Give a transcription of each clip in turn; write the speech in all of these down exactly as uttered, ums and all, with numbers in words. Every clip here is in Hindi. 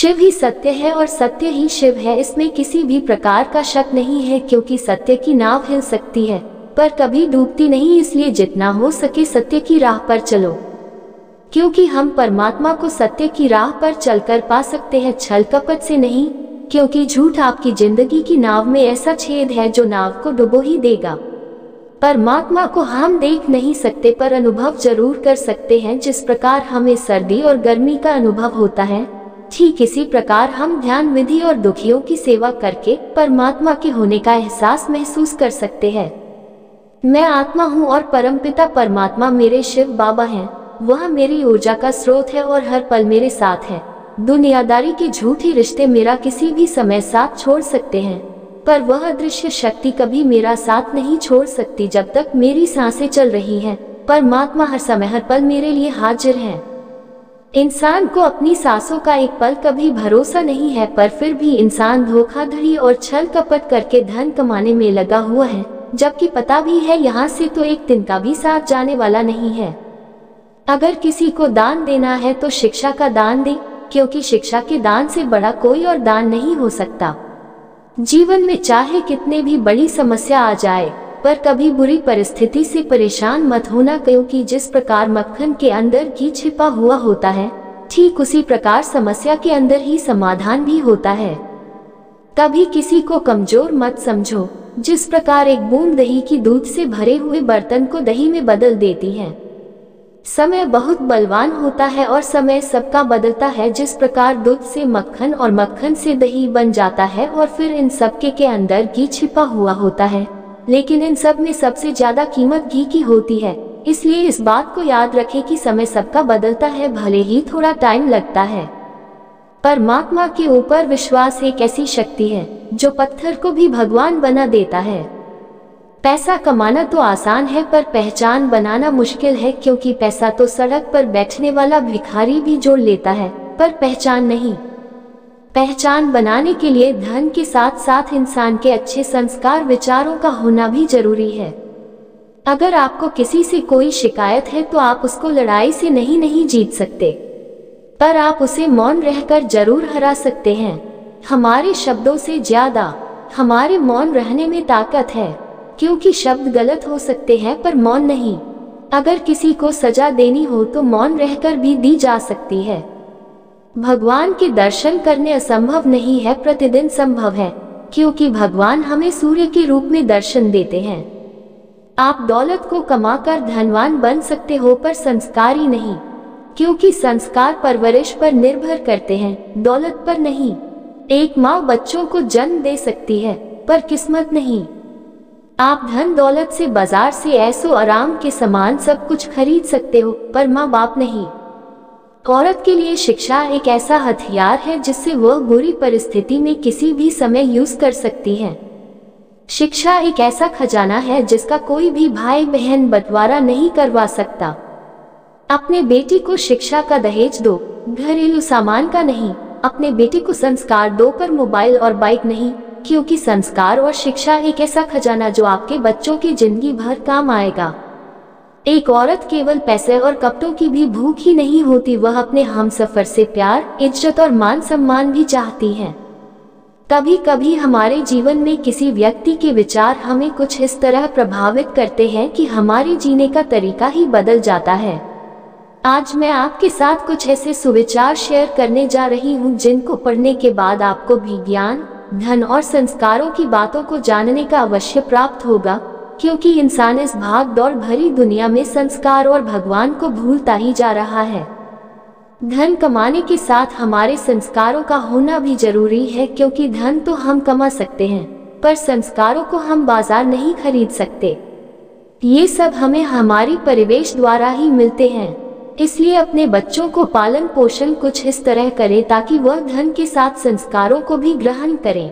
शिव ही सत्य है और सत्य ही शिव है, इसमें किसी भी प्रकार का शक नहीं है, क्योंकि सत्य की नाव हिल सकती है पर कभी डूबती नहीं। इसलिए जितना हो सके सत्य की राह पर चलो, क्योंकि हम परमात्मा को सत्य की राह पर चलकर पा सकते हैं, छल कपट से नहीं। क्योंकि झूठ आपकी जिंदगी की नाव में ऐसा छेद है जो नाव को डुबो ही देगा। परमात्मा को हम देख नहीं सकते पर अनुभव जरूर कर सकते हैं। जिस प्रकार हमें सर्दी और गर्मी का अनुभव होता है, ठीक इसी प्रकार हम ध्यान विधि और दुखियों की सेवा करके परमात्मा के होने का एहसास महसूस कर सकते हैं। मैं आत्मा हूँ और परमपिता परमात्मा मेरे शिव बाबा हैं। वह मेरी ऊर्जा का स्रोत है और हर पल मेरे साथ है। दुनियादारी के झूठे रिश्ते मेरा किसी भी समय साथ छोड़ सकते हैं, पर वह अदृश्य शक्ति कभी मेरा साथ नहीं छोड़ सकती। जब तक मेरी सांसें चल रही हैं, परमात्मा हर समय हर पल मेरे लिए हाजिर है। इंसान को अपनी सांसों का एक पल कभी भरोसा नहीं है, पर फिर भी इंसान धोखाधड़ी और छल कपट करके धन कमाने में लगा हुआ है, जबकि पता भी है यहाँ से तो एक तिनका भी साथ जाने वाला नहीं है। अगर किसी को दान देना है तो शिक्षा का दान दे, क्योंकि शिक्षा के दान से बड़ा कोई और दान नहीं हो सकता। जीवन में चाहे कितने भी बड़ी समस्या आ जाए, पर कभी बुरी परिस्थिति से परेशान मत होना, क्योंकि जिस प्रकार मक्खन के अंदर घी छिपा हुआ होता है, ठीक उसी प्रकार समस्या के अंदर ही समाधान भी होता है। कभी किसी को कमजोर मत समझो। जिस प्रकार एक बूंद दही की दूध से भरे हुए बर्तन को दही में बदल देती है। समय बहुत बलवान होता है और समय सबका बदलता है। जिस प्रकार दूध से मक्खन और मक्खन से दही बन जाता है और फिर इन सबके के अंदर घी छिपा हुआ होता है, लेकिन इन सब में सबसे ज्यादा कीमत घी की होती है। इसलिए इस बात को याद रखें कि समय सबका बदलता है, भले ही थोड़ा टाइम लगता है। परमात्मा के ऊपर विश्वास एक ऐसी शक्ति है जो पत्थर को भी भगवान बना देता है। पैसा कमाना तो आसान है पर पहचान बनाना मुश्किल है, क्योंकि पैसा तो सड़क पर बैठने वाला भिखारी भी जोड़ लेता है, पर पहचान नहीं। पहचान बनाने के लिए धन के साथ साथ इंसान के अच्छे संस्कार विचारों का होना भी जरूरी है। अगर आपको किसी से कोई शिकायत है तो आप उसको लड़ाई से नहीं नहीं जीत सकते, पर आप उसे मौन रहकर जरूर हरा सकते हैं। हमारे शब्दों से ज्यादा हमारे मौन रहने में ताकत है, क्योंकि शब्द गलत हो सकते हैं पर मौन नहीं। अगर किसी को सजा देनी हो तो मौन रहकर भी दी जा सकती है। भगवान के दर्शन करने असंभव नहीं है, प्रतिदिन संभव है, क्योंकि भगवान हमें सूर्य के रूप में दर्शन देते हैं। आप दौलत को कमाकर धनवान बन सकते हो पर संस्कार ही नहीं, क्योंकि संस्कार परवरिश पर निर्भर करते हैं, दौलत पर नहीं। एक माँ बच्चों को जन्म दे सकती है पर किस्मत नहीं। आप धन दौलत से बाजार से ऐसो आराम के समान सब कुछ खरीद सकते हो, पर माँ बाप नहीं। औरत के लिए शिक्षा एक ऐसा हथियार है जिससे वह बुरी परिस्थिति में किसी भी समय यूज कर सकती है। शिक्षा एक ऐसा खजाना है जिसका कोई भी भाई बहन बंटवारा नहीं करवा सकता। अपने बेटी को शिक्षा का दहेज दो, घरेलू सामान का नहीं। अपने बेटे को संस्कार दो पर मोबाइल और बाइक नहीं, क्योंकि संस्कार और शिक्षा एक ऐसा खजाना जो आपके बच्चों की जिंदगी भर काम आएगा। एक औरत केवल पैसे और कपड़ों की भी भूख ही नहीं होती, वह अपने हमसफर से प्यार, इज्जत और मान सम्मान भी चाहती है। कभी कभी हमारे जीवन में किसी व्यक्ति के विचार हमें कुछ इस तरह प्रभावित करते हैं कि हमारे जीने का तरीका ही बदल जाता है। आज मैं आपके साथ कुछ ऐसे सुविचार शेयर करने जा रही हूँ जिनको पढ़ने के बाद आपको भी ज्ञान, धन और संस्कारों की बातों को जानने का अवश्य प्राप्त होगा, क्योंकि इंसान इस भाग दौड़ भरी दुनिया में संस्कार और भगवान को भूलता ही जा रहा है। धन कमाने के साथ हमारे संस्कारों का होना भी जरूरी है, क्योंकि धन तो हम कमा सकते हैं पर संस्कारों को हम बाजार नहीं खरीद सकते। ये सब हमें हमारी परिवेश द्वारा ही मिलते हैं। इसलिए अपने बच्चों को पालन पोषण कुछ इस तरह करें ताकि वह धन के साथ संस्कारों को भी ग्रहण करें।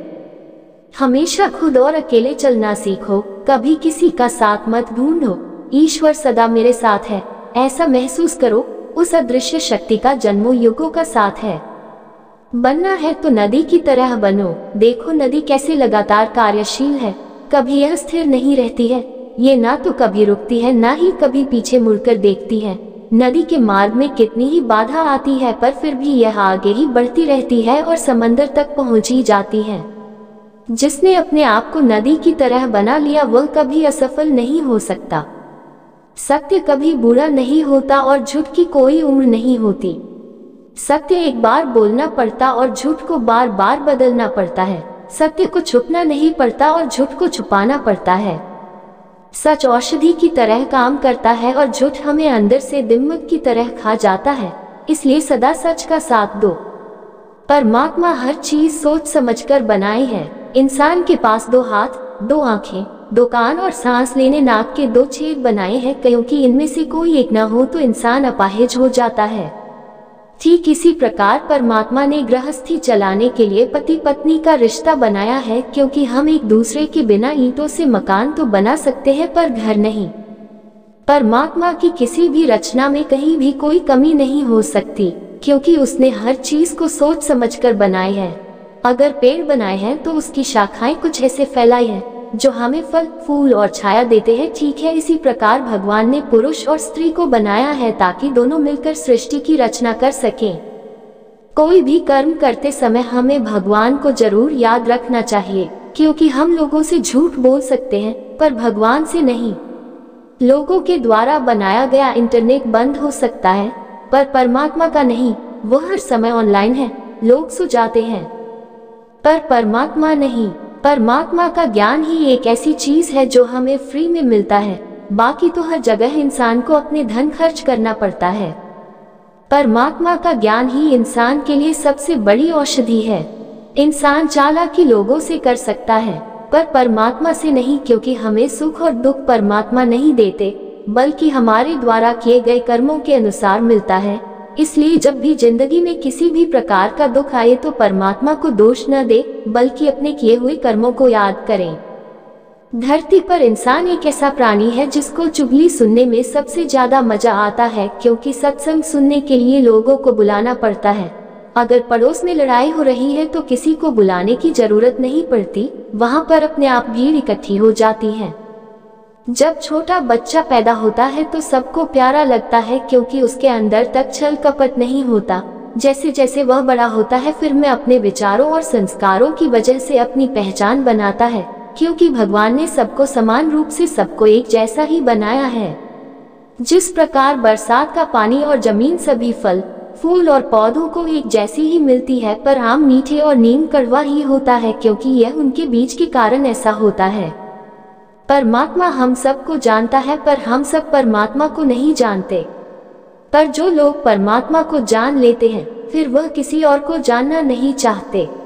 हमेशा खुद और अकेले चलना सीखो, कभी किसी का साथ मत ढूंढो। ईश्वर सदा मेरे साथ है, ऐसा महसूस करो। उस अदृश्य शक्ति का जन्मों युगों का साथ है। बनना है तो नदी की तरह बनो। देखो नदी कैसे लगातार कार्यशील है, कभी यह स्थिर नहीं रहती है। ये ना तो कभी रुकती है ना ही कभी पीछे मुड़कर देखती है। नदी के मार्ग में कितनी ही बाधा आती है पर फिर भी यह आगे ही बढ़ती रहती है और समंदर तक पहुंची जाती है। जिसने अपने आप को नदी की तरह बना लिया वह कभी असफल नहीं हो सकता। सत्य कभी बुरा नहीं होता और झूठ की कोई उम्र नहीं होती। सत्य एक बार बोलना पड़ता और झूठ को बार बार बदलना पड़ता है। सत्य को छुपना नहीं पड़ता और झूठ को छुपाना पड़ता है। सच औषधि की तरह काम करता है और झूठ हमें अंदर से दिमक की तरह खा जाता है। इसलिए सदा सच का साथ दो। परमात्मा हर चीज सोच समझकर बनाई है। इंसान के पास दो हाथ, दो आंखें, दो कान और सांस लेने नाक के दो छेद बनाए हैं, क्योंकि इनमें से कोई एक न हो तो इंसान अपाहिज हो जाता है। ठीक इसी प्रकार परमात्मा ने गृहस्थी चलाने के लिए पति पत्नी का रिश्ता बनाया है, क्योंकि हम एक दूसरे के बिना ईंटों से मकान तो बना सकते हैं पर घर नहीं। परमात्मा की किसी भी रचना में कहीं भी कोई कमी नहीं हो सकती, क्योंकि उसने हर चीज को सोच समझकर बनाई है। अगर पेड़ बनाए हैं तो उसकी शाखाएं कुछ ऐसे फैलाई हैं जो हमें फल, फूल और छाया देते हैं। ठीक है, इसी प्रकार भगवान ने पुरुष और स्त्री को बनाया है ताकि दोनों मिलकर सृष्टि की रचना कर सकें। कोई भी कर्म करते समय हमें भगवान को जरूर याद रखना चाहिए, क्योंकि हम लोगों से झूठ बोल सकते हैं पर भगवान से नहीं। लोगों के द्वारा बनाया गया इंटरनेट बंद हो सकता है पर परमात्मा का नहीं। वह हर समय ऑनलाइन है, लोग सो जाते हैं पर परमात्मा नहीं। परमात्मा का ज्ञान ही एक ऐसी चीज है जो हमें फ्री में मिलता है, बाकी तो हर जगह इंसान को अपने धन खर्च करना पड़ता है। परमात्मा का ज्ञान ही इंसान के लिए सबसे बड़ी औषधि है। इंसान चालाकी लोगों से कर सकता है पर परमात्मा से नहीं, क्योंकि हमें सुख और दुख परमात्मा नहीं देते बल्कि हमारे द्वारा किए गए कर्मों के अनुसार मिलता है। इसलिए जब भी जिंदगी में किसी भी प्रकार का दुख आए तो परमात्मा को दोष न दे बल्कि अपने किए हुए कर्मों को याद करें। धरती पर इंसान एक ऐसा प्राणी है जिसको चुगली सुनने में सबसे ज्यादा मजा आता है, क्योंकि सत्संग सुनने के लिए लोगों को बुलाना पड़ता है। अगर पड़ोस में लड़ाई हो रही है तो किसी को बुलाने की जरूरत नहीं पड़ती, वहां पर अपने आप भीड़ इकट्ठी हो जाती है। जब छोटा बच्चा पैदा होता है तो सबको प्यारा लगता है, क्योंकि उसके अंदर तक छल कपट नहीं होता। जैसे जैसे वह बड़ा होता है फिर में अपने विचारों और संस्कारों की वजह से अपनी पहचान बनाता है, क्योंकि भगवान ने सबको समान रूप से सबको एक जैसा ही बनाया है। जिस प्रकार बरसात का पानी और जमीन सभी फल, फूल और पौधों को एक जैसी ही मिलती है, पर आम मीठे और नीम कड़वा ही होता है, क्योंकि यह उनके बीज के कारण ऐसा होता है। परमात्मा हम सबको जानता है पर हम सब परमात्मा को नहीं जानते। पर जो लोग परमात्मा को जान लेते हैं फिर वह किसी और को जानना नहीं चाहते।